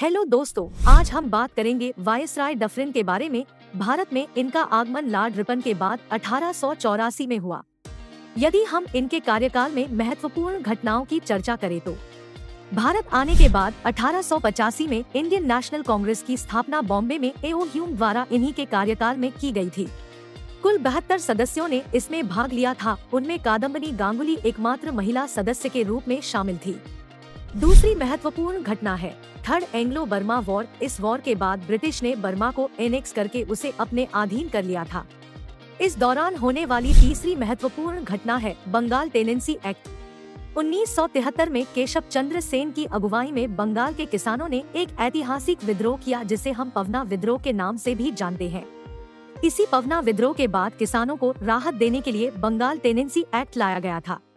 Hello दोस्तों, आज हम बात करेंगे वायसराय डफरिन के बारे में। भारत में इनका आगमन लॉर्ड रिपन के बाद 1884 में हुआ। यदि हम इनके कार्यकाल में महत्वपूर्ण घटनाओं की चर्चा करें तो भारत आने के बाद 1885 में इंडियन नेशनल कांग्रेस की स्थापना बॉम्बे में ए.ओ. ह्यूम द्वारा इन्हीं के कार्यकाल में की गई थी। कुल 72 सदस्यों ने इसमें भाग लिया था। उनमें कादम्बनी गांगुली एकमात्र महिला सदस्य के रूप में शामिल थी। दूसरी महत्वपूर्ण घटना है थर्ड एंग्लो बर्मा वॉर। इस वॉर के बाद ब्रिटिश ने बर्मा को एनेक्स करके उसे अपने अधीन कर लिया था। इस दौरान होने वाली तीसरी महत्वपूर्ण घटना है बंगाल टेनेंसी एक्ट। 1973 में केशव चंद्र सेन की अगुवाई में बंगाल के किसानों ने एक ऐतिहासिक विद्रोह किया, जिसे हम पवना विद्रोह के नाम से भी जानते हैं। इसी पवना विद्रोह के बाद किसानों को राहत देने के लिए बंगाल टेनेंसी एक्ट लाया गया था।